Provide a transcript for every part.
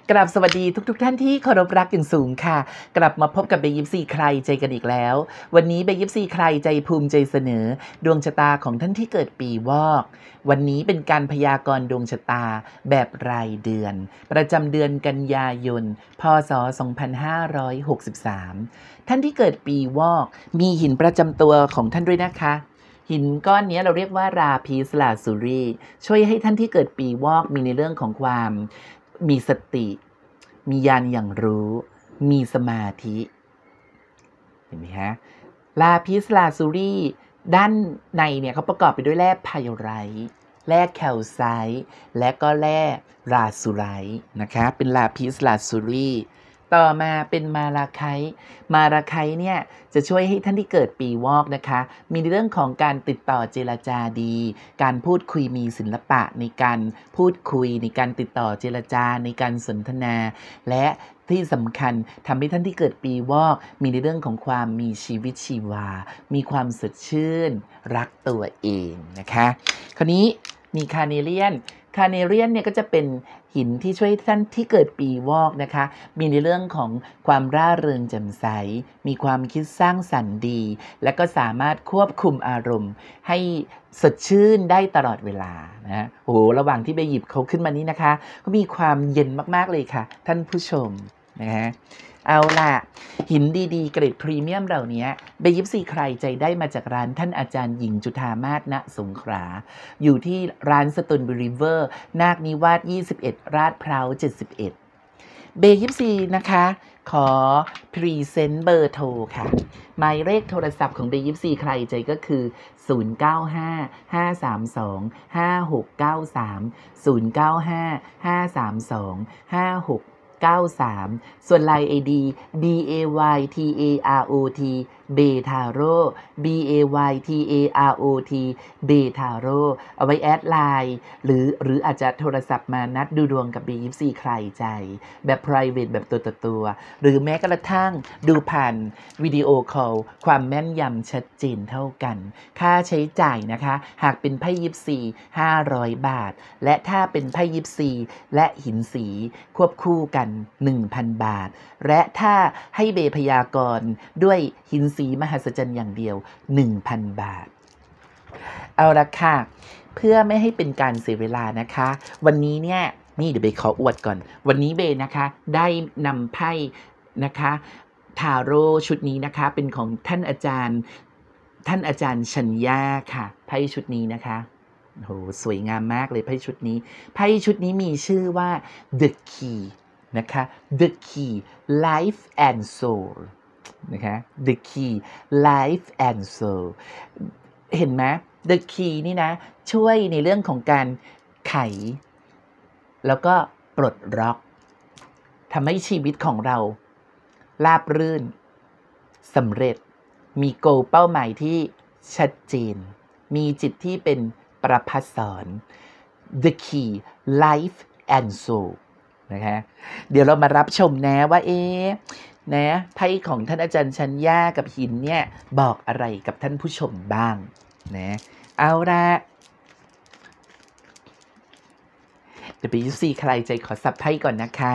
กราบสวัสดีทุกท่านที่เคารพรักอย่างสูงค่ะกลับมาพบกับเบยิปซีใครใจกันอีกแล้ววันนี้เบยิปซีใครใจภูมิใจเสนอดวงชะตาของท่านที่เกิดปีวอกวันนี้เป็นการพยากรณ์ดวงชะตาแบบรายเดือนประจำเดือนกันยายนพศ2563ท่านที่เกิดปีวอกมีหินประจำตัวของท่านด้วยนะคะหินก้อนนี้เราเรียกว่าราพีสลาซูรีช่วยให้ท่านที่เกิดปีวอกมีในเรื่องของความมีสติมีญาณอย่างรู้มีสมาธิเห็นไหมฮะลาพิสลาซูรีด้านในเนี่ยเขาประกอบไปด้วยแร่ไพไรท์แร่แคลไซต์และก็แร่ราซูไรต์นะคะเป็นลาพิสลาซูรีต่อมาเป็นมาราไคต์เนี่ยจะช่วยให้ท่านที่เกิดปีวอกนะคะมีในเรื่องของการติดต่อเจรจาดีการพูดคุยมีศิลปะในการพูดคุยในการติดต่อเจรจาในการสนทนาและที่สำคัญทำให้ท่านที่เกิดปีวอกมีในเรื่องของความมีชีวิตชีวามีความสดชื่นรักตัวเองนะคะคราวนี้มีคาเนเลียนเนี่ยก็จะเป็นหินที่ช่วยท่านที่เกิดปีวอกนะคะมีในเรื่องของความร่าเริงแจ่มใสมีความคิดสร้างสรรค์ดีและก็สามารถควบคุมอารมณ์ให้สดชื่นได้ตลอดเวลานะโอ้โหระหว่างที่ไปหยิบเขาขึ้นมานี้นะคะก็มีความเย็นมากๆเลยค่ะท่านผู้ชมนะฮะเอาล่ะหินดีๆเกรดพรีเมียมเหล่านี้เบยิปซีใครใจได้มาจากร้านท่านอาจารย์หญิงจุฑามาศ ณ สงขลาอยู่ที่ร้านสตุลบุรีเวอร์นาคนิวาส21ราดพร้าว71เบยิปซีนะคะขอพรีเซนต์เบอร์โทรค่ะหมายเลขโทรศัพท์ของเบยิปซีใครใจก็คือ0955325693 ส่วนไลน์ ID BAYTAROT เบทาโร่ BAYTAROT เบทาโร่เอาไว้แอดไลน์หรืออาจจะโทรศัพท์มานัดดูดวงกับ B24 ใครใจแบบ private แบบตัวต่อตัวหรือแม้กระทั่งดูผ่านวิดีโอคอลความแม่นยำชัดเจนเท่ากันค่าใช้จ่ายนะคะหากเป็นไพ่ยิปซี500 บาทและถ้าเป็นไพ่ยิปซีและหินสีควบคู่กัน 1,000 บาทและถ้าให้เบพยากรณ์ด้วยหินสีมหัศจรรย์อย่างเดียว 1,000 บาทเอาละค่ะเพื่อไม่ให้เป็นการเสียเวลานะคะวันนี้เนี่ยนี่เดี๋ยวเบขออวดก่อนวันนี้เบนะคะได้นำไพ่นะคะทาโร่ชุดนี้นะคะเป็นของท่านอาจารย์ชัญญาค่ะไพ่ชุดนี้นะคะโหสวยงามมากเลยไพ่ชุดนี้มีชื่อว่า The Key นะคะ The Key Life and Soul นะคะ The Key Life and Soul เห็นไหม The Key นี่นะช่วยในเรื่องของการไขแล้วก็ปลดล็อกทำให้ชีวิตของเราราบรื่นสำเร็จมีโกเป้าหมายที่ชัดเจนมีจิตที่เป็นประภัสสร The Key Life and Soul นะคะเดี๋ยวเรามารับชมนะว่านะไพ่ของท่านอาจารย์ชัญญากับหินเนี่ยบอกอะไรกับท่านผู้ชมบ้างนะเอาละเดี๋ยวไปยูซีใครใจขอสับไพ่ก่อนนะคะ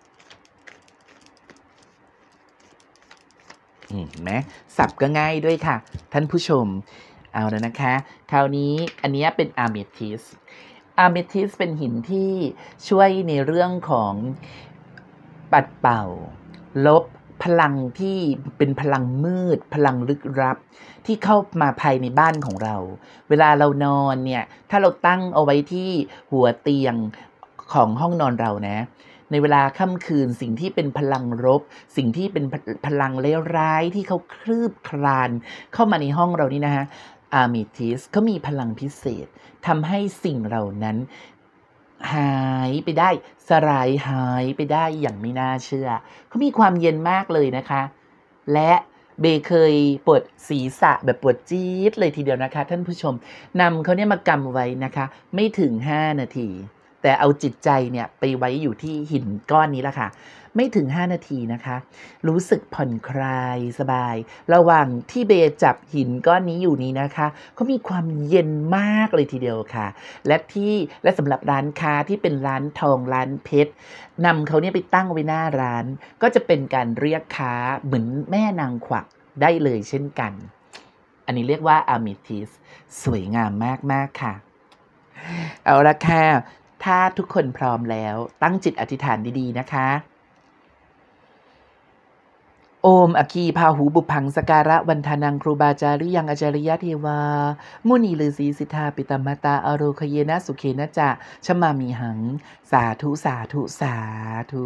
เห็นไหมสับก็ง่ายด้วยค่ะท่านผู้ชมเอาแล้วนะคะคราวนี้อันนี้เป็นอะเมทิสเป็นหินที่ช่วยในเรื่องของปัดเป่าลบพลังที่เป็นพลังมืดพลังลึกลับที่เข้ามาภายในบ้านของเราเวลาเรานอนเนี่ยถ้าเราตั้งเอาไว้ที่หัวเตียงของห้องนอนเรานะในเวลาค่ำคืนสิ่งที่เป็นพลังรบสิ่งที่เป็นพลังเลวร้ายที่เขาคลืบคลานเข้ามาในห้องเรานี่นะฮะอะเมทิสเขามีพลังพิเศษทำให้สิ่งเหล่านั้นหายไปได้สลายหายไปได้อย่างไม่น่าเชื่อเขามีความเย็นมากเลยนะคะและเบเคยปวดศีรษะแบบปวดจี๊ดเลยทีเดียวนะคะท่านผู้ชมนำเขาเนี่ยมากำไว้นะคะไม่ถึง5 นาทีแต่เอาจิตใจเนี่ยไปไว้อยู่ที่หินก้อนนี้ละค่ะไม่ถึง5นาทีนะคะรู้สึกผ่อนคลายสบายระหว่างที่เบจับหินก้อนนี้อยู่นี้นะคะเขามีความเย็นมากเลยทีเดียวค่ะและสำหรับร้านค้าที่เป็นร้านทองร้านเพชรนำเขาเนี่ยไปตั้งไว้หน้าร้านก็จะเป็นการเรียกค้าเหมือนแม่นางขวักได้เลยเช่นกันอันนี้เรียกว่าอะมิทิสสวยงามมากๆค่ะเอาละค่ะถ้าทุกคนพร้อมแล้วตั้งจิตอธิษฐานดีๆนะคะโอมอคีพาหูบุพังสการะวันทานังครูบาจาริยังอาจาริยะเทวามุนีฤาษีสิทธาปิตมตาอโรคเยนะสุเขนะจะชมามีหังสาธุสาธุสาธุ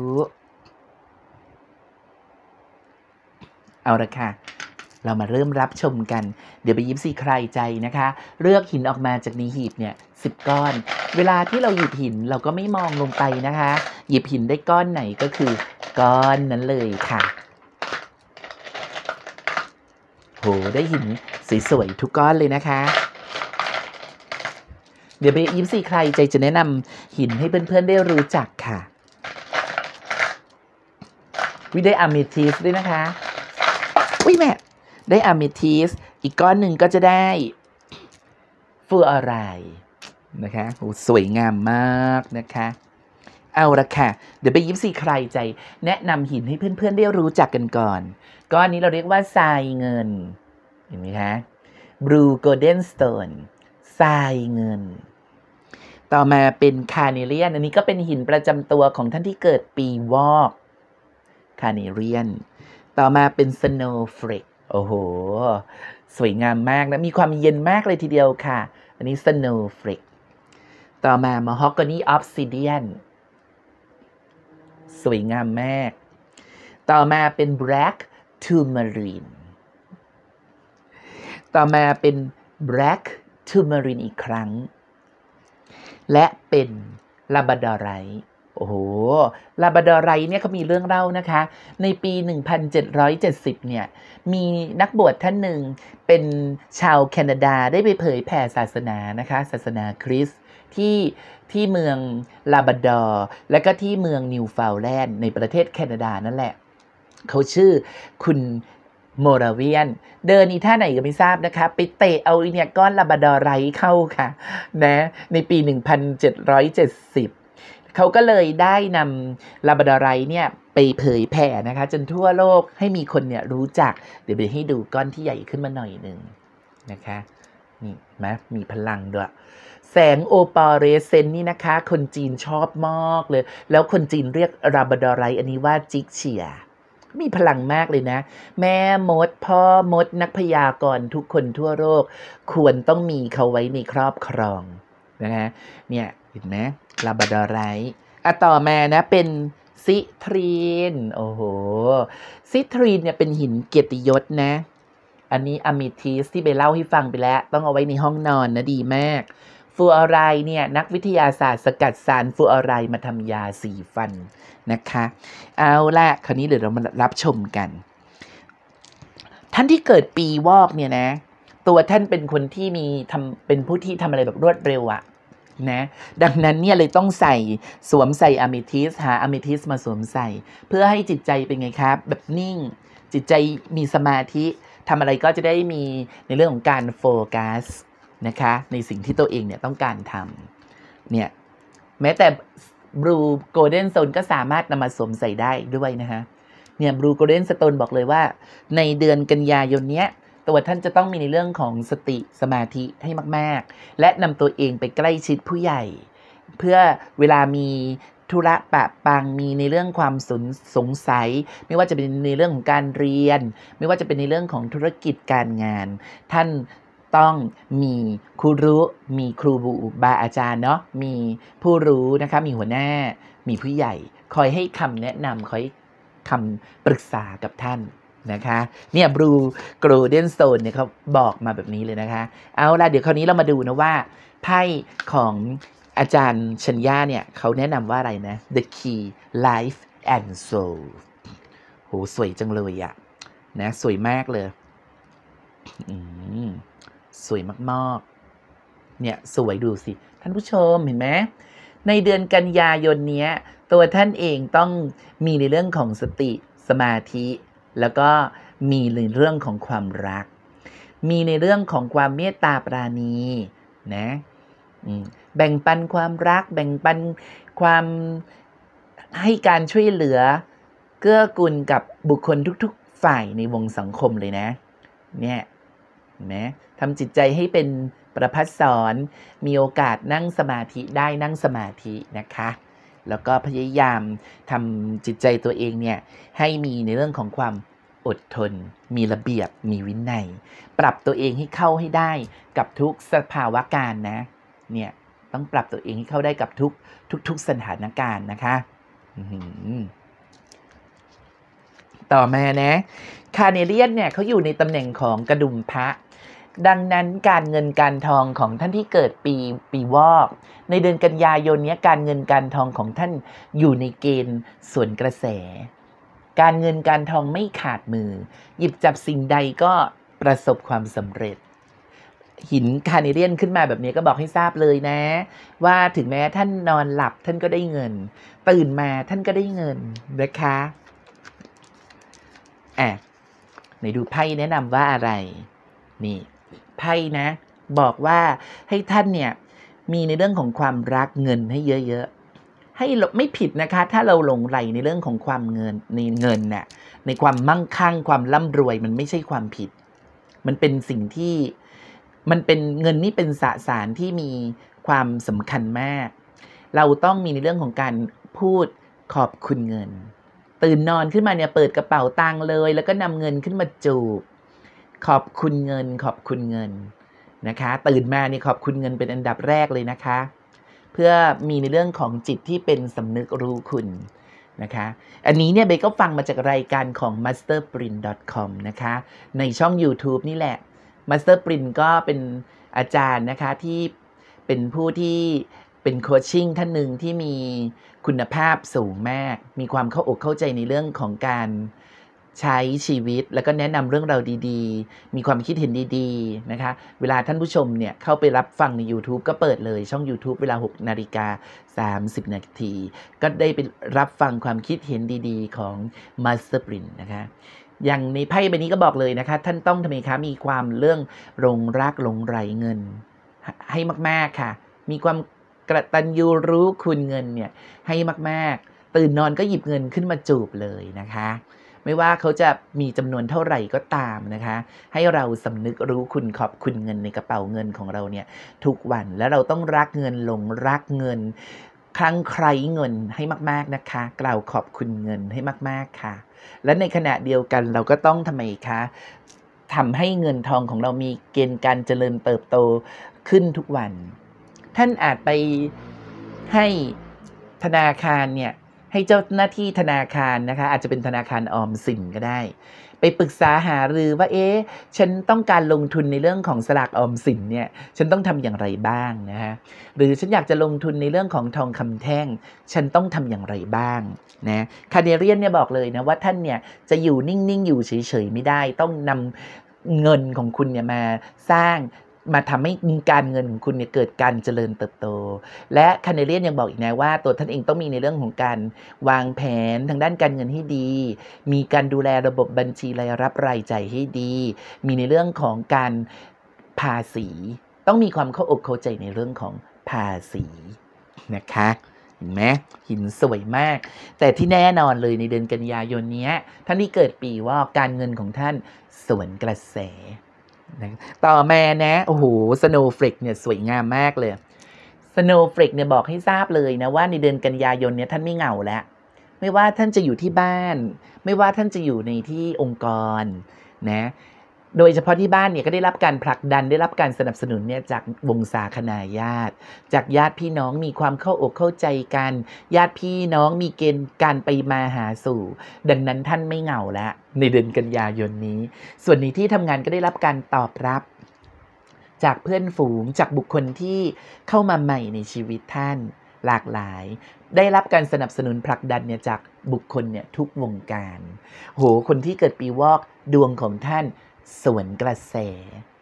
เอาละค่ะเรามาเริ่มรับชมกันเดี๋ยวไปยิบซีใครใจนะคะเลือกหินออกมาจากในหีบเนี่ย10 ก้อนเวลาที่เราหยิบหินเราก็ไม่มองลงไปนะคะหยิบหินได้ก้อนไหนก็คือก้อนนั้นเลยค่ะโหได้หินสวยๆทุกก้อนเลยนะคะเดี๋ยวไปยิปซีใครใจจะแนะนำหินให้เพื่อนๆได้รู้จักค่ะวิได้อะเมทิสด้วยนะคะอุ้ยแม่ได้อะเมทิสอีกก้อนหนึ่งก็จะได้ฟูอารายนะคะโหสวยงามมากนะคะเอาละค่ะเดี๋ยวไปยิปซีใครใจแนะนำหินให้เพื่อนๆได้รู้จักกันก่อนก้อนนี้เราเรียกว่าทรายเงินเห็นไหมคะ Blue Golden Stone ทรายเงินต่อมาเป็นคาร์เนเลียนอันนี้ก็เป็นหินประจำตัวของท่านที่เกิดปีวอกคาร์เนเลียนต่อมาเป็นสโนว์เฟลกโอ้โหสวยงามมากนะมีความเย็นมากเลยทีเดียวค่ะอันนี้สโนว์เฟลกต่อมามอฮอกกานีออฟซิเดียนสวยงามมากต่อมาเป็นแบล็กทูมารีนต่อมาเป็น Black Tourmaline อีกครั้งและเป็นลาบราดอไรต์โอ้โหลาบราดอไรต์เนี่ยเขามีเรื่องเล่านะคะในปี 1770 เนี่ยมีนักบวชท่านหนึ่งเป็นชาวแคนาดาได้ไปเผยแผ่ศาสนานะคะศาสนาคริสต์ที่เมืองลาบราดอร์และก็ที่เมืองนิวฟาวแลนด์ในประเทศแคนาดานั่นแหละเขาชื่อคุณโมราเวียนเดินอีท่าไหนก็ไม่ทราบนะคะไปเตะเอาเนี่ยก้อนลาบราดอไรต์เข้าค่ะนะในปี 1770 เขาก็เลยได้นำลาบราดอไรต์เนี่ยไปเผยแผ่นะคะจนทั่วโลกให้มีคนเนี่ยรู้จักเดี๋ยวไปให้ดูก้อนที่ใหญ่ขึ้นมาหน่อยหนึ่งนะคะนี่นะมีพลังด้วยแสงโอปอเรสเซนต์นี่นะคะคนจีนชอบมากเลยแล้วคนจีนเรียกลาบราดอไรต์อันนี้ว่าจิกเชียมีพลังมากเลยนะแม่มดพ่อมดนักพยากรณ์ทุกคนทั่วโลกควรต้องมีเขาไว้ในครอบครองนะฮะเนี่ยเห็นไหมลาบราดอไรต์ต่อมานะเป็นซิทรีนโอ้โหซิทรีนเนี่ยเป็นหินเกียรติยศนะอันนี้อะมิทิสที่ไปเล่าให้ฟังไปแล้วต้องเอาไว้ในห้องนอนนะดีมากฟูออไรด์เนี่ยนักวิทยาศาสตร์สกัดสารฟูออไรด์มาทำยาสีฟันนะคะเอาละคราวนี้เดี๋ยวเรามารับชมกันท่านที่เกิดปีวอกเนี่ยนะตัวท่านเป็นคนที่เป็นผู้ที่ทำอะไรแบบรวดเร็วอะนะดังนั้นเนี่ยเลยต้องสวมใส่อะเมทิสหาอะเมทิสมาสวมใส่เพื่อให้จิตใจเป็นไงครับแบบนิ่งจิตใจมีสมาธิทำอะไรก็จะได้มีในเรื่องของการโฟกัสนะคะในสิ่งที่ตัวเองเนี่ยต้องการทำเนี่ยแม้แต่Blue Golden Stone ก็สามารถนำมาสวมใส่ได้ด้วยนะคะเนี่ย Blue Golden Stone บอกเลยว่าในเดือนกันยายนเนี้ยตัวท่านจะต้องมีในเรื่องของสติสมาธิให้มากๆและนำตัวเองไปใกล้ชิดผู้ใหญ่เพื่อเวลามีธุระปะปังมีในเรื่องความสงสัยไม่ว่าจะเป็นในเรื่องของการเรียนไม่ว่าจะเป็นในเรื่องของธุรกิจการงานท่านต้องมีครูรู้มีครูบาอาจารย์เนาะมีผู้รู้นะคะมีหัวหน้ามีผู้ใหญ่คอยให้คำแนะนำคอยคำปรึกษากับท่านนะคะเนี่ย Blue Golden Stone เนี่ยเขาบอกมาแบบนี้เลยนะคะเอาล่ะเดี๋ยวคราวนี้เรามาดูนะว่าไพ่ของอาจารย์ชัญญาเนี่ยเขาแนะนำว่าอะไรนะ The Key Life and Soul โหสวยจังเลยอะนะสวยมากเลยสวยมากๆเนี่ยสวยดูสิท่านผู้ชมเห็นไหมในเดือนกันยายนเนี้ยตัวท่านเองต้องมีในเรื่องของสติสมาธิแล้วก็มีในเรื่องของความรักมีในเรื่องของความเมตตาปราณีนะแบ่งปันความรักแบ่งปันความให้การช่วยเหลือเกื้อกูลกับบุคคลทุกๆฝ่ายในวงสังคมเลยนะเนี่ยนะทำจิตใจให้เป็นประภัสสรมีโอกาสนั่งสมาธิได้นั่งสมาธินะคะแล้วก็พยายามทำจิตใจตัวเองเนี่ยให้มีในเรื่องของความอดทนมีระเบียบมีวินัยปรับตัวเองให้เข้าให้ได้กับทุกสภาวะการนะเนี่ยต้องปรับตัวเองให้เข้าได้กับทุกสถานการณ์นะคะต่อมานะคาเนเลียนเนี่ยเขาอยู่ในตำแหน่งของกระดุมพระดังนั้นการเงินการทองของท่านที่เกิดปีวอกในเดือนกันยายนนี้การเงินการทองของท่านอยู่ในเกณฑ์สวนกระแสการเงินการทองไม่ขาดมือหยิบจับสิ่งใดก็ประสบความสำเร็จหินคาเนเลียนขึ้นมาแบบนี้ก็บอกให้ทราบเลยนะว่าถึงแม้ท่านนอนหลับท่านก็ได้เงินตื่นมาท่านก็ได้เงินนะคะไหนดูไพ่แนะนำว่าอะไรนี่ไพ่นะบอกว่าให้ท่านเนี่ยมีในเรื่องของความรักเงินให้เยอะๆให้ไม่ผิดนะคะถ้าเราหลงไหลในเรื่องของความเงินน่ะในความมั่งคั่งความร่ำรวยมันไม่ใช่ความผิดมันเป็นสิ่งที่มันเป็นเงินนี่เป็นสสารที่มีความสำคัญมากเราต้องมีในเรื่องของการพูดขอบคุณเงินตื่นนอนขึ้นมาเนี่ยเปิดกระเป๋าตังค์เลยแล้วก็นำเงินขึ้นมาจูบขอบคุณเงินขอบคุณเงินนะคะตื่นมานี่ขอบคุณเงินเป็นอันดับแรกเลยนะคะเพื่อมีในเรื่องของจิตที่เป็นสำนึกรู้คุณนะคะอันนี้เนี่ยเบก็ฟังมาจากรายการของ masterprint.com นะคะในช่อง YouTube นี่แหละ Masterprint ก็เป็นอาจารย์นะคะที่เป็นผู้ที่เป็นโคชชิ่งท่านหนึ่งที่มีคุณภาพสูงมากมีความเข้าอกเข้าใจในเรื่องของการใช้ชีวิตแล้วก็แนะนำเรื่องราวดีๆมีความคิดเห็นดีๆนะคะเวลาท่านผู้ชมเนี่ยเข้าไปรับฟังใน YouTube ก็เปิดเลยช่อง YouTube เวลา 6:30 น.ก็ได้ไปรับฟังความคิดเห็นดีๆของ Masterprint นะคะอย่างในไพ่ใบนี้ก็บอกเลยนะคะท่านต้องทำไมคะมีความเรื่องหลงรักหลงไหลเงินให้มากๆค่ะมีความกตัญญูรู้คุณเงินเนี่ยให้มากๆตื่นนอนก็หยิบเงินขึ้นมาจูบเลยนะคะไม่ว่าเขาจะมีจำนวนเท่าไหร่ก็ตามนะคะให้เราสำนึกรู้คุณขอบคุณเงินในกระเป๋าเงินของเราเนี่ยทุกวันแล้วเราต้องรักเงินหลงรักเงินคลั่งไคล้เงินให้มากๆนะคะกล่าวขอบคุณเงินให้มากๆค่ะและในขณะเดียวกันเราก็ต้องทำไมคะทำให้เงินทองของเรามีเกณฑ์การเจริญเติบโตขึ้นทุกวันท่านอาจไปให้ธนาคารเนี่ยให้เจ้าหน้าที่ธนาคารนะคะอาจจะเป็นธนาคารออมสินก็ได้ไปปรึกษาหารือว่าฉันต้องการลงทุนในเรื่องของสลากออมสินเนี่ยฉันต้องทำอย่างไรบ้างนะฮะหรือฉันอยากจะลงทุนในเรื่องของทองคำแท่งฉันต้องทำอย่างไรบ้างนะคาเนเรียนเนี่ยบอกเลยนะว่าท่านเนี่ยจะอยู่นิ่งๆอยู่เฉยๆไม่ได้ต้องนำเงินของคุณเนี่ยมาสร้างมาทำให้การเงินของคุณเนี่ยเกิดการเจริญเติบโตและคาเนเลียนยังบอกอีกนะว่าตัวท่านเองต้องมีในเรื่องของการวางแผนทางด้านการเงินให้ดีมีการดูแลระบบบัญชีรายรับรายจ่ายให้ดีมีในเรื่องของการภาษีต้องมีความเข้าอกเข้าใจในเรื่องของภาษีนะคะเห็นไหมหินสวยมากแต่ที่แน่นอนเลยในเดือนกันยายนนี้ท่านที่เกิดปีวอกการเงินของท่านสวนกระแสต่อมานะโอ้โหสโนว์เฟลกเนี่ยสวยงามมากเลยสโนว์เฟลกเนี่ยบอกให้ทราบเลยนะว่าในเดือนกันยายนเนี่ยท่านไม่เหงาแล้วไม่ว่าท่านจะอยู่ที่บ้านไม่ว่าท่านจะอยู่ในที่องค์กรนะโดยเฉพาะที่บ้านเนี่ยก็ได้รับการผลักดันได้รับการสนับสนุนเนี่ยจากวงศาคณาญาติจากญาติพี่น้องมีความเข้าอกเข้าใจกันญาติพี่น้องมีเกณฑ์การไปมาหาสู่ดังนั้นท่านไม่เหงาแล้วในเดือนกันยายนนี้ส่วนในที่ทำงานก็ได้รับการตอบรับจากเพื่อนฝูงจากบุคคลที่เข้ามาใหม่ในชีวิตท่านหลากหลายได้รับการสนับสนุนผลักดันเนี่ยจากบุคคลเนี่ยทุกวงการโหคนที่เกิดปีวอกดวงของท่านสวนกระแส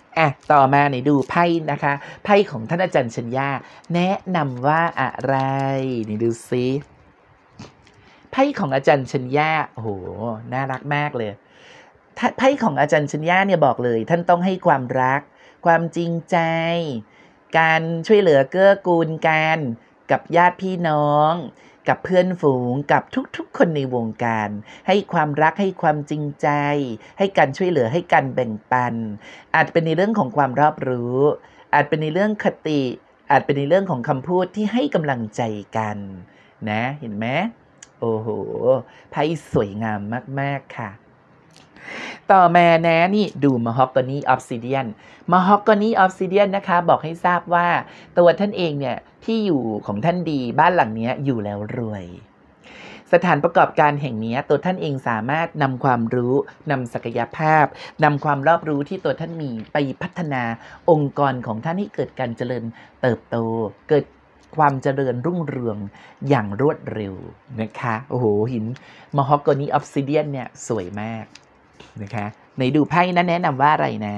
ต่อมาไหนดูไพ่นะคะไพ่ของท่านอาจารย์ชัญญาแนะนำว่าอะไรนี่ดูซิไพ่ของอาจารย์ชัญญาโอ้โหน่ารักมากเลยไพ่ของอาจารย์ชัญญาเนี่ยบอกเลยท่านต้องให้ความรักความจริงใจการช่วยเหลือเกื้อกูลกันกับญาติพี่น้องกับเพื่อนฝูงกับทุกๆคนในวงการให้ความรักให้ความจริงใจให้การช่วยเหลือให้การแบ่งปันอาจเป็นในเรื่องของความรอบรู้อาจเป็นในเรื่องคติอาจเป็นในเรื่องของคำพูดที่ให้กำลังใจกันนะเห็นไหมโอ้โหไพ่สวยงามมากๆค่ะต่อมานะนี่ดู Mahogany Obsidian Mahogany Obsidian นะคะบอกให้ทราบว่าตัวท่านเองเนี่ยที่อยู่ของท่านดีบ้านหลังนี้อยู่แล้วรวยสถานประกอบการแห่งนี้ตัวท่านเองสามารถนำความรู้นำศักยภาพนำความรอบรู้ที่ตัวท่านมีไปพัฒนาองค์กรของท่านให้เกิดการเจริญเติบโตเกิดความเจริญรุ่งเรืองอย่างรวดเร็วนะคะโอ้โหหิน Mahogany Obsidian เนี่ยสวยมากนะคะในดูไพ่นั้นแนะนำว่าอะไรนะ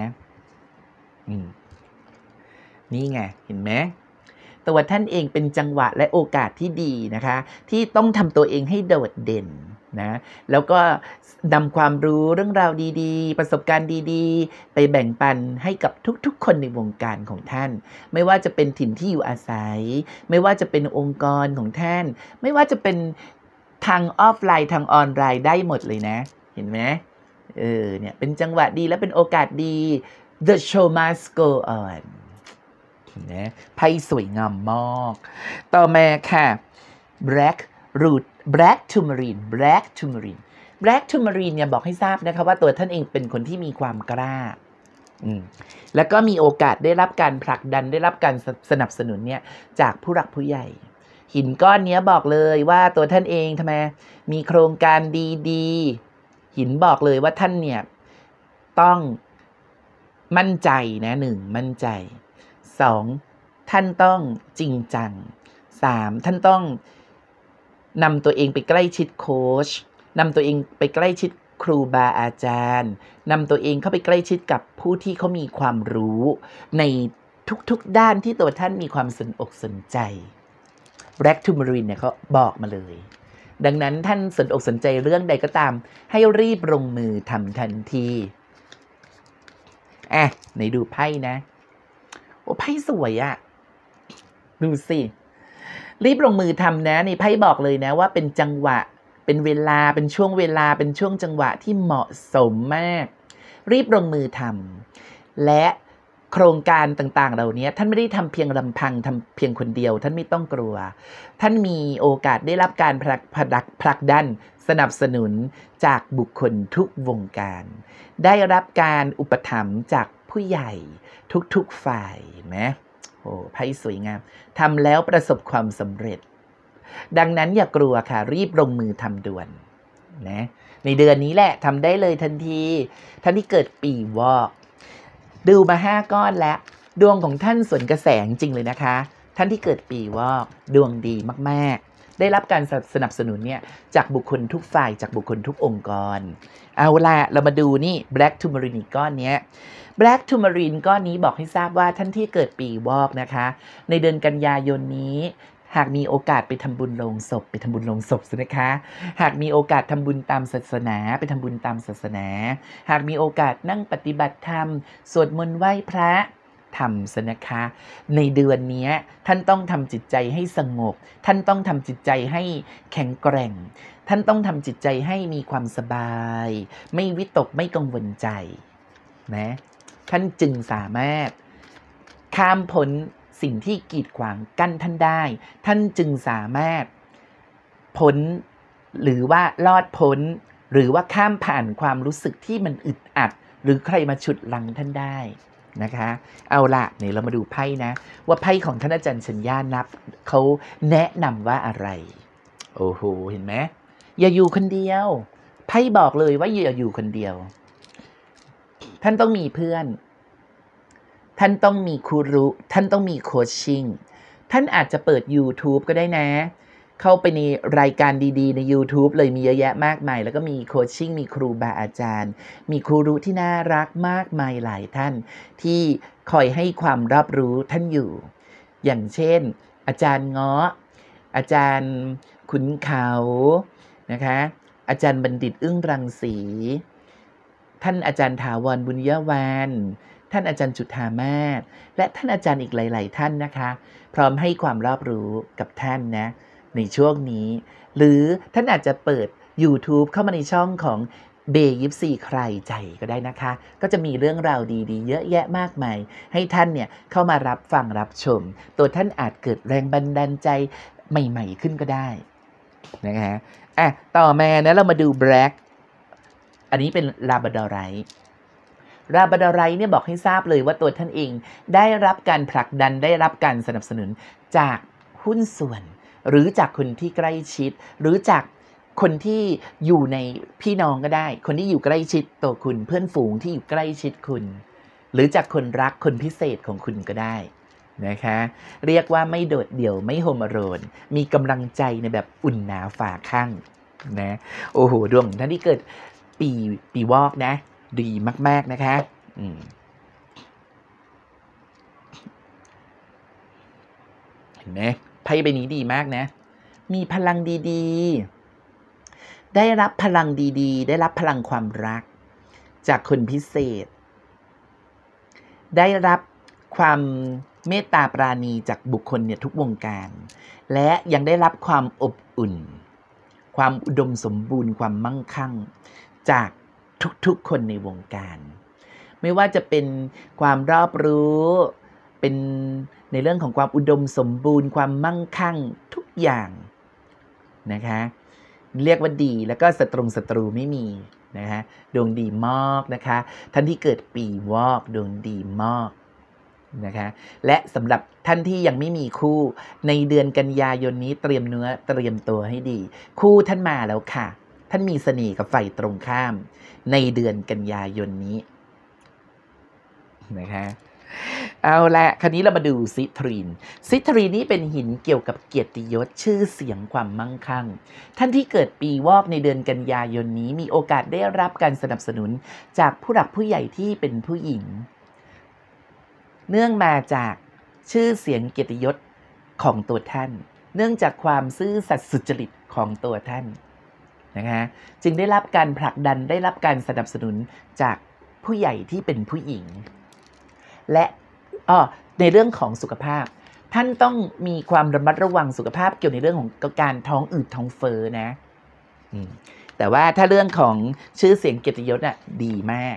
นี่ไงเห็นไหมตัวท่านเองเป็นจังหวะและโอกาสที่ดีนะคะที่ต้องทำตัวเองให้โดดเด่นนะแล้วก็นำความรู้เรื่องราวดีๆประสบการณ์ดีๆไปแบ่งปันให้กับทุกๆคนในวงการของท่านไม่ว่าจะเป็นถิ่นที่อยู่อาศัยไม่ว่าจะเป็นองค์กรของท่านไม่ว่าจะเป็นทางออฟไลน์ทางออนไลน์ได้หมดเลยนะเห็นไหมเนี่ยเป็นจังหวะดีและเป็นโอกาสดี The show must go on นะไพ่สวยงามมากต่อมาค่ะ Black Tourmaline Black Tourmaline เนี่ยบอกให้ทราบนะคะว่าตัวท่านเองเป็นคนที่มีความกล้าแล้วก็มีโอกาสได้รับการผลักดันได้รับการสนับสนุนเนี่ยจากผู้หลักผู้ใหญ่หินก้อนนี้บอกเลยว่าตัวท่านเองทำไมมีโครงการดีๆหินบอกเลยว่าท่านเนี่ยต้องมั่นใจนะ1มั่นใจ2ท่านต้องจริงจัง3ท่านต้องนำตัวเองไปใกล้ชิดโค้ชนำตัวเองไปใกล้ชิดครูบาอาจารย์นำตัวเองเข้าไปใกล้ชิดกับผู้ที่เขามีความรู้ในทุกๆด้านที่ตัวท่านมีความสนอกสนใจ Black Tourmaline เนี่ยเขาบอกมาเลยดังนั้นท่านสนอกสนใจเรื่องใดก็ตามให้รีบลงมือทำทันทีไหนดูไพ่นะโอ้ไพ่สวยอะดูสิรีบลงมือทำนะในไพ่บอกเลยนะว่าเป็นจังหวะเป็นเวลาเป็นช่วงเวลาเป็นช่วงจังหวะที่เหมาะสมมากรีบลงมือทำและโครงการต่างๆเหล่านี้ท่านไม่ได้ทำเพียงลำพังทำเพียงคนเดียวท่านไม่ต้องกลัวท่านมีโอกาสได้รับการผลักดันสนับสนุนจากบุคคลทุกวงการได้รับการอุปถัมภ์จากผู้ใหญ่ทุกๆฝ่ายเห็นไหมโอ้ไพ่สวยงามทำแล้วประสบความสำเร็จดังนั้นอย่ากลัวค่ะรีบลงมือทำด่วนนะในเดือนนี้แหละทำได้เลยทันทีท่านที่เกิดปีวอกดูมา5ก้อนแล้วดวงของท่านสวนกระแสจริงเลยนะคะท่านที่เกิดปีวอกดวงดีมากๆได้รับการสนับสนุนเนี่ยจากบุคคลทุกฝ่ายจากบุคคลทุกองค์กรเอาล่ะเรามาดูนี่ Black Tourmaline ก้อนนี้Black Tourmaline ก้อนนี้บอกให้ทราบว่าท่านที่เกิดปีวอกนะคะในเดือนกันยายนนี้หากมีโอกาสไปทำบุญโลงศพสินะคะหากมีโอกาสทำบุญตามศาสนาไปทำบุญตามศาสนาหากมีโอกาสนั่งปฏิบัติธรรมสวดมนต์ไหว้พระทำซะนะคะในเดือนนี้ท่านต้องทำจิตใจให้สงบท่านต้องทำจิตใจให้แข็งแกร่งท่านต้องทำจิตใจให้มีความสบายไม่วิตกไม่กังวลใจนะท่านจึงสามารถข้ามพ้นสิ่งที่กีดขวางกั้นท่านได้ท่านจึงสามารถพ้นหรือว่ารอดพ้นหรือว่าข้ามผ่านความรู้สึกที่มันอึดอัดหรือใครมาฉุดลังท่านได้นะคะเอาล่ะเดี๋ยวเรามาดูไพ่นะว่าไพ่ของท่านอาจารย์ชัญญานับเขาแนะนำว่าอะไรโอ้โหเห็นไหมอย่าอยู่คนเดียวไพ่บอกเลยว่าอย่าอยู่คนเดียวท่านต้องมีเพื่อนท่านต้องมีครูท่านต้องมีโคชชิ่งท่านอาจจะเปิด YouTube ก็ได้นะเข้าไปในรายการดีๆใน YouTube เลยมีเยอะแยะมากมายแล้วก็มีโคชชิ่งมีครูบาอาจารย์มีครูรู้ที่น่ารักมากมายหลายท่านที่คอยให้ความรับรู้ท่านอยู่อย่างเช่นอาจารย์เงาะอาจารย์ขุนเขานะคะอาจารย์บัณฑิตอึ้งรังสีท่านอาจารย์ถาวรบุญยวานท่านอาจารย์จุฑามาศและท่านอาจารย์อีกหลายๆท่านนะคะพร้อมให้ความรอบรู้กับท่านนะในช่วงนี้หรือท่านอาจจะเปิด YouTube เข้ามาในช่องของเบย์ยิปซีใครใจก็ได้นะคะก็จะมีเรื่องราวดีๆเยอะแยะมากมายให้ท่านเนี่ยเข้ามารับฟังรับชมตัวท่านอาจเกิดแรงบันดาลใจใหม่ๆขึ้นก็ได้นะคะต่อมานะเรามาดูแบล็กอันนี้เป็นลาบราดอร์ไรท์ลาบราดอร์ไรท์เนี่ยบอกให้ทราบเลยว่าตัวท่านเองได้รับการผลักดันได้รับการสนับสนุนจากหุ้นส่วนหรือจากคนที่ใกล้ชิดหรือจากคนที่อยู่ในพี่น้องก็ได้คนที่อยู่ใกล้ชิดตัวคุณเพื่อนฝูงที่อยู่ใกล้ชิดคุณหรือจากคนรักคนพิเศษของคุณก็ได้นะคะเรียกว่าไม่โดดเดี่ยวไม่โฮมโรนมีกำลังใจในแบบอุ่นหนาฝาข้างนะโอ้โหดวงท่านที่เกิดปีวอกนะดีมากๆนะคะเห็นไหมไพ่ใบนี้ดีมากนะมีพลังดีๆได้รับพลังดีๆได้รับพลังความรักจากคนพิเศษได้รับความเมตตาปราณีจากบุคคลเนี่ยทุกวงการและยังได้รับความอบอุ่นความอุดมสมบูรณ์ความมั่งคั่งจากทุกๆคนในวงการไม่ว่าจะเป็นความรอบรู้เป็นในเรื่องของความอุดมสมบูรณ์ความมั่งคั่งทุกอย่างนะคะเรียกว่าดีแล้วก็ศัตรูไม่มีนะคะดวงดีมากนะคะท่านที่เกิดปีวอกดวงดีมากนะคะและสำหรับท่านที่ยังไม่มีคู่ในเดือนกันยายนนี้เตรียมเนื้อเตรียมตัวให้ดีคู่ท่านมาแล้วค่ะท่านมีเสน่ห์กับฝ่ายตรงข้ามในเดือนกันยายนนี้นะคะเอาละคราวนี้เรามาดูซิตรีนนี้เป็นหินเกี่ยวกับเกียรติยศชื่อเสียงความมั่งคั่งท่านที่เกิดปีวอกในเดือนกันยายนนี้มีโอกาสได้รับการสนับสนุนจากผู้หลักผู้ใหญ่ที่เป็นผู้หญิงเนื่องมาจากชื่อเสียงเกียรติยศของตัวท่านเนื่องจากความซื่อสัตย์สุจริตของตัวท่านนะคะจึงได้รับการผลักดันได้รับการสนับสนุนจากผู้ใหญ่ที่เป็นผู้หญิงและในเรื่องของสุขภาพท่านต้องมีความระมัดระวังสุขภาพเกี่ยวในเรื่องของการท้องอืดท้องเฟ้อนะแต่ว่าถ้าเรื่องของชื่อเสียงเกียรติยศดีมาก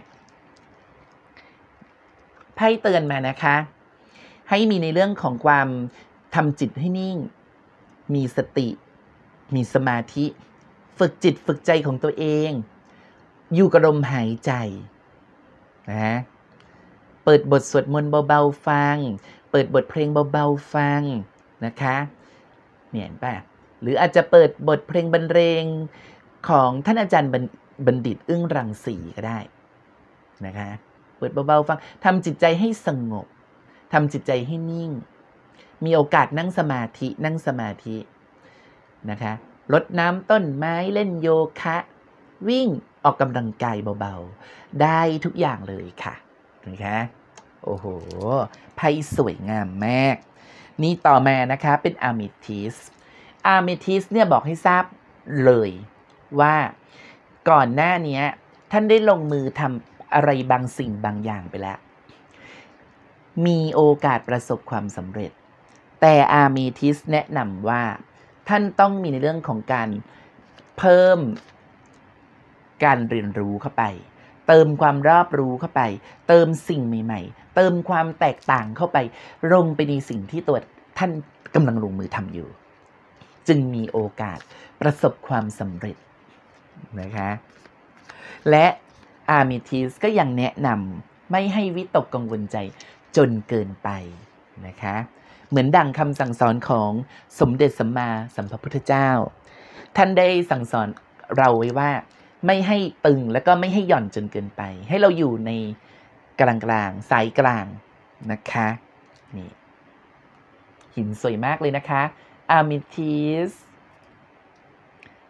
ไพ่เตือนมานะคะให้มีในเรื่องของความทำจิตให้นิ่งมีสติมีสมาธิฝึกจิตฝึกใจของตัวเองอยู่กับลมหายใจนะเปิดบทสวดมนต์เบาๆฟังเปิดบทเพลงเบาๆฟังนะคะเนี่ยป่ะหรืออาจจะเปิดบทเพลงบรรเลงของท่านอาจารย์บัณฑิตอึ้งรังสีก็ได้นะคะเปิดเบาๆฟังทำจิตใจให้สงบทำจิตใจให้นิ่งมีโอกาสนั่งสมาธินะคะรดน้ำต้นไม้เล่นโยคะวิ่งออกกำลังกายเบาๆได้ทุกอย่างเลยค่ะนะคะโอ้โหไพ่สวยงามมากนี่ต่อมานะคะเป็นอะเมทิสเนี่ยบอกให้ทราบเลยว่าก่อนหน้านี้ท่านได้ลงมือทำอะไรบางสิ่งบางอย่างไปแล้วมีโอกาสประสบความสำเร็จแต่อะเมทิสแนะนำว่าท่านต้องมีในเรื่องของการเพิ่มการเรียนรู้เข้าไปเติมความรอบรู้เข้าไปเติมสิ่งใหม่ๆเติมความแตกต่างเข้าไปลงไปในสิ่งที่ตัวท่านกำลังลงมือทำอยู่จึงมีโอกาสประสบความสำเร็จนะคะและอะเมทิสก็ยังแนะนำไม่ให้วิตกกังวลใจจนเกินไปนะคะเหมือนดังคำสั่งสอนของสมเด็จสัมมาสัมพุทธเจ้าท่านได้สั่งสอนเราไว้ว่าไม่ให้ตึงแล้วก็ไม่ให้หย่อนจนเกินไปให้เราอยู่ในกลางสายกลางนะคะนี่หินสวยมากเลยนะคะอะเมทิส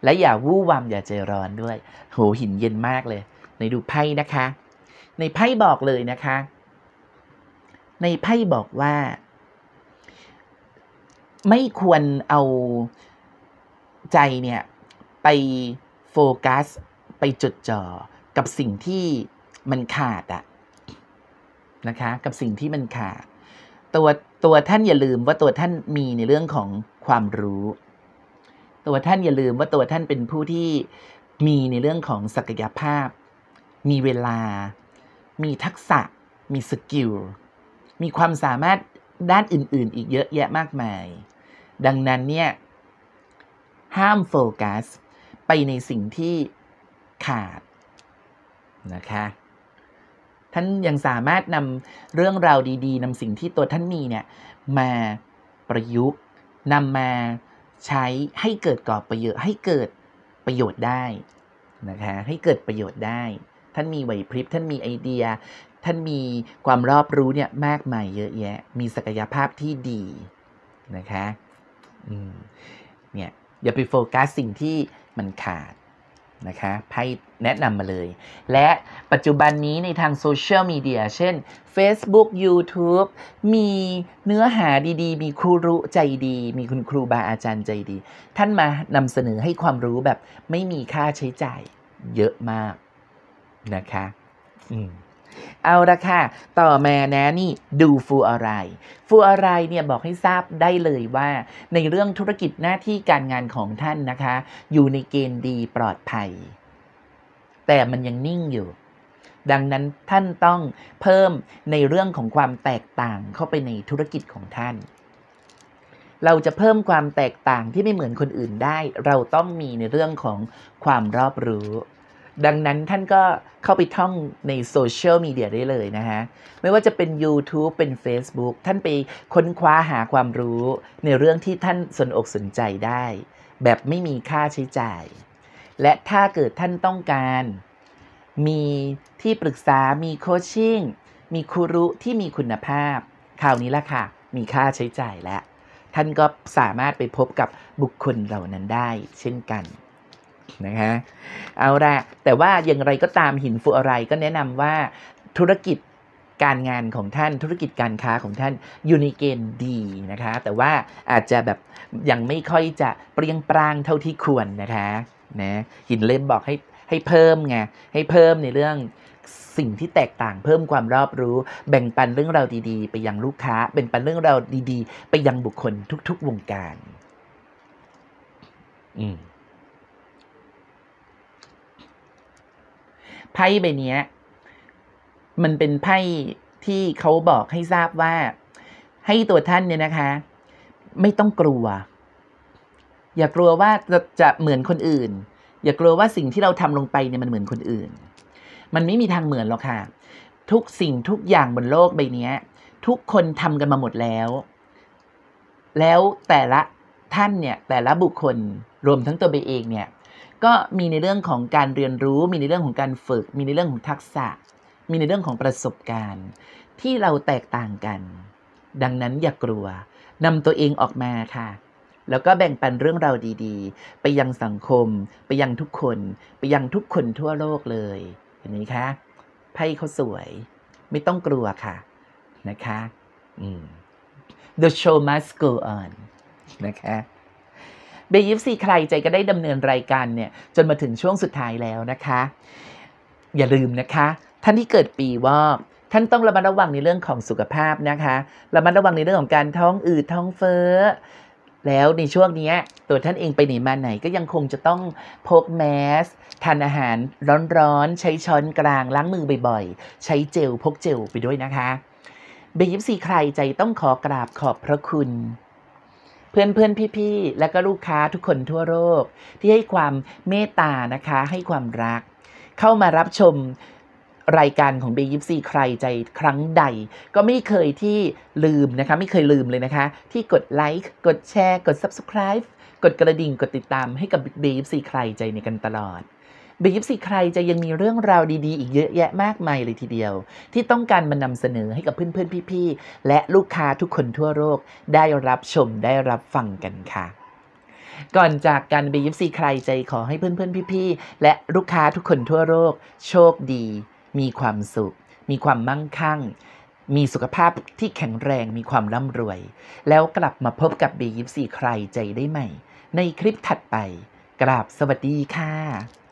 และอย่าวู่วามอย่าใจร้อนด้วยโหหินเย็นมากเลยในดูไพ่นะคะในไพ่บอกเลยนะคะในไพ่บอกว่าไม่ควรเอาใจเนี่ยไปโฟกัสไปจดจ่อกับสิ่งที่มันขาดนะคะกับสิ่งที่มันขาดตัวท่านอย่าลืมว่าตัวท่านมีในเรื่องของความรู้ตัวท่านอย่าลืมว่าตัวท่านเป็นผู้ที่มีในเรื่องของศักยภาพมีเวลามีทักษะมีสกิลมีความสามารถด้านอื่นๆอีกเยอะแยะมากมายดังนั้นเนี่ยห้ามโฟกัสไปในสิ่งที่ขาดนะคะท่านยังสามารถนำเรื่องราวดีๆนำสิ่งที่ตัวท่านมีเนี่ยมาประยุกต์นำมาใช้ให้เกิดก่อประโยชน์ให้เกิดประโยชน์ได้นะคะให้เกิดประโยชน์ได้ท่านมีไหวพริบท่านมีไอเดียท่านมีความรอบรู้เนี่ยมากมายเยอะแยะมีศักยภาพที่ดีนะคะเนี่ยอย่าไปโฟกัสสิ่งที่มันขาดนะคะไพ่แนะนำมาเลยและปัจจุบันนี้ในทางโซเชียลมีเดียเช่น Facebook YouTube มีเนื้อหาดีๆมีครูรู้ใจดีมีคุณครูบาอาจารย์ใจดีท่านมานำเสนอให้ความรู้แบบไม่มีค่าใช้จ่ายเยอะมากนะคะเอาละค่ะต่อมานะนี่ดูฟูอะไรฟูอะไรเนี่ยบอกให้ทราบได้เลยว่าในเรื่องธุรกิจหน้าที่การงานของท่านนะคะอยู่ในเกณฑ์ดีปลอดภัยแต่มันยังนิ่งอยู่ดังนั้นท่านต้องเพิ่มในเรื่องของความแตกต่างเข้าไปในธุรกิจของท่านเราจะเพิ่มความแตกต่างที่ไม่เหมือนคนอื่นได้เราต้องมีในเรื่องของความรอบรู้ดังนั้นท่านก็เข้าไปท่องในโซเชียลมีเดียได้เลยนะฮะไม่ว่าจะเป็น YouTube เป็น Facebook ท่านไปค้นคว้าหาความรู้ในเรื่องที่ท่านสนอกสนใจได้แบบไม่มีค่าใช้จ่ายและถ้าเกิดท่านต้องการมีที่ปรึกษามีโคชชิ่งมีครูรู้ที่มีคุณภาพคราวนี้ละค่ะมีค่าใช้จ่ายแล้วท่านก็สามารถไปพบกับบุคคลเหล่านั้นได้เช่นกันนะคะเอาละแต่ว่าอย่างไรก็ตามหินฟูอะไรก็แนะนำว่าธุรกิจการงานของท่านธุรกิจการค้าของท่านอยู่ในเกณฑ์ดีนะคะแต่ว่าอาจจะแบบยังไม่ค่อยจะเปรี้ยงปร้างเท่าที่ควรนะคะนะหินเล่มบอกให้เพิ่มไงให้เพิ่มในเรื่องสิ่งที่แตกต่างเพิ่มความรอบรู้แบ่งปันเรื่องราวดีๆไปยังลูกค้าแบ่งปันเรื่องราวดีๆไปยังบุคคลทุกๆวงการไพ่ใบนี้มันเป็นไพ่ที่เขาบอกให้ทราบว่าให้ตัวท่านเนี่ยนะคะไม่ต้องกลัวอย่ากลัวว่าจะเหมือนคนอื่นอย่ากลัวว่าสิ่งที่เราทำลงไปเนี่ยมันเหมือนคนอื่นมันไม่มีทางเหมือนหรอกค่ะทุกสิ่งทุกอย่างบนโลกใบนี้ทุกคนทำกันมาหมดแล้วแต่ละท่านเนี่ยแต่ละบุคคลรวมทั้งตัวเองเนี่ยก็มีในเรื่องของการเรียนรู้มีในเรื่องของการฝึกมีในเรื่องของทักษะมีในเรื่องของประสบการณ์ที่เราแตกต่างกันดังนั้นอย่ากลัวนำตัวเองออกมาค่ะแล้วก็แบ่งปันเรื่องราวดีๆไปยังสังคมไปยังทุกคนไปยังทุกคนทั่วโลกเลยเห็นไหมคะไพ่เขาสวยไม่ต้องกลัวค่ะนะคะ The show must go on นะคะเบยิปซีใครใจก็ได้ดำเนินรายการเนี่ยจนมาถึงช่วงสุดท้ายแล้วนะคะอย่าลืมนะคะท่านที่เกิดปีวอกท่านต้องระมัดระวังในเรื่องของสุขภาพนะคะระมัดระวังในเรื่องของการท้องอืดท้องเฟ้อแล้วในช่วงนี้ตัวท่านเองไปไหนมาไหนก็ยังคงจะต้องพกแมสทานอาหารร้อนๆใช้ช้อนกลางล้างมือบ่อยๆใช้เจลพกเจลไปด้วยนะคะเบยิปซีใครใจต้องขอกราบขอบพระคุณเพื่อนพี่ๆและก็ลูกค้าทุกคนทั่วโลกที่ให้ความเมตตานะคะให้ความรักเข้ามารับชมรายการของเบยิปซีใครใจครั้งใดก็ไม่เคยที่ลืมนะคะไม่เคยลืมเลยนะคะที่กดไลค์กดแชร์กด Subscribe กดกระดิ่งกดติดตามให้กับเบยิปซีใครใจในกันตลอดเบยิปซีใครจะยังมีเรื่องราวดีๆอีกเยอะแยะมากมายเลยทีเดียวที่ต้องการมานำเสนอให้กับเพื่อนๆพี่ๆและลูกค้าทุกคนทั่วโลกได้รับชมได้รับฟังกันค่ะก่อนจากกันB24ใครใจขอให้เพื่อนๆพี่ๆและลูกค้าทุกคนทั่วโลกโชคดีมีความสุขมีความมั่งคั่งมีสุขภาพที่แข็งแรงมีความร่ำรวยแล้วกลับมาพบกับB24ใครใจได้ใหม่ในคลิปถัดไปกราบสวัสดีค่ะ